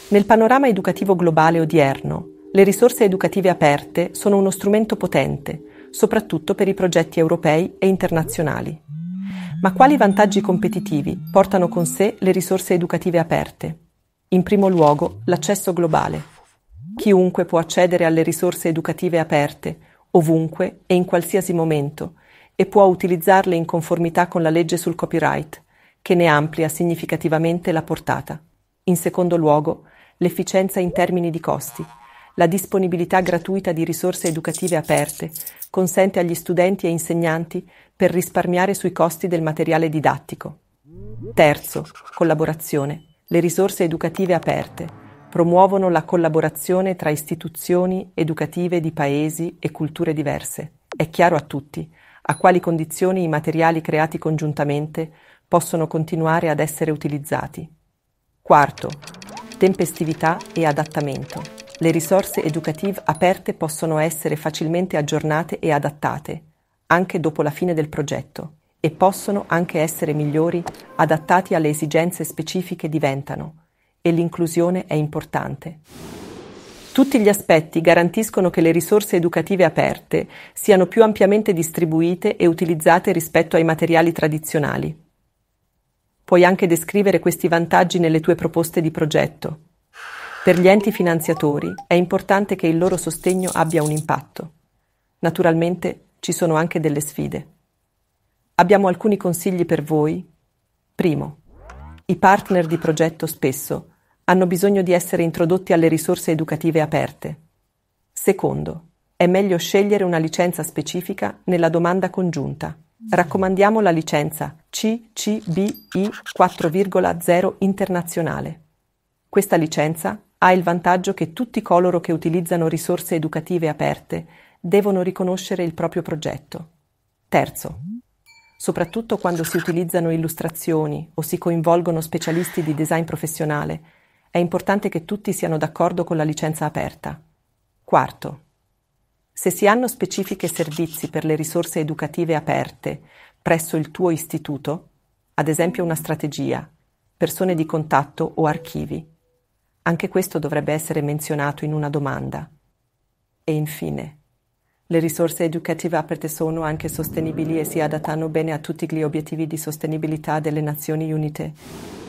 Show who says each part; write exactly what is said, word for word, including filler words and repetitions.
Speaker 1: Nel panorama educativo globale odierno, le risorse educative aperte sono uno strumento potente, soprattutto per i progetti europei e internazionali. Ma quali vantaggi competitivi portano con sé le risorse educative aperte? In primo luogo, l'accesso globale. Chiunque può accedere alle risorse educative aperte, ovunque e in qualsiasi momento, e può utilizzarle in conformità con la legge sul copyright, che ne amplia significativamente la portata. In secondo luogo, l'efficienza in termini di costi. La disponibilità gratuita di risorse educative aperte consente agli studenti e insegnanti per risparmiare sui costi del materiale didattico. Terzo, collaborazione. Le risorse educative aperte promuovono la collaborazione tra istituzioni educative di paesi e culture diverse. È chiaro a tutti a quali condizioni i materiali creati congiuntamente possono continuare ad essere utilizzati. Quarto, tempestività e adattamento. Le risorse educative aperte possono essere facilmente aggiornate e adattate, anche dopo la fine del progetto, e possono anche essere migliori, adattati alle esigenze specifiche diventano, e l'inclusione è importante. Tutti gli aspetti garantiscono che le risorse educative aperte siano più ampiamente distribuite e utilizzate rispetto ai materiali tradizionali. Puoi anche descrivere questi vantaggi nelle tue proposte di progetto. Per gli enti finanziatori è importante che il loro sostegno abbia un impatto. Naturalmente ci sono anche delle sfide. Abbiamo alcuni consigli per voi. Primo, i partner di progetto spesso hanno bisogno di essere introdotti alle risorse educative aperte. Secondo, è meglio scegliere una licenza specifica nella domanda congiunta. Raccomandiamo la licenza C C B I quattro virgola zero internazionale. Questa licenza ha il vantaggio che tutti coloro che utilizzano risorse educative aperte devono riconoscere il proprio progetto. Terzo, soprattutto quando si utilizzano illustrazioni o si coinvolgono specialisti di design professionale, è importante che tutti siano d'accordo con la licenza aperta. Quarto, se si hanno specifiche servizi per le risorse educative aperte presso il tuo istituto, ad esempio una strategia, persone di contatto o archivi, anche questo dovrebbe essere menzionato in una domanda. E infine, le risorse educative aperte sono anche sostenibili e si adattano bene a tutti gli obiettivi di sostenibilità delle Nazioni Unite.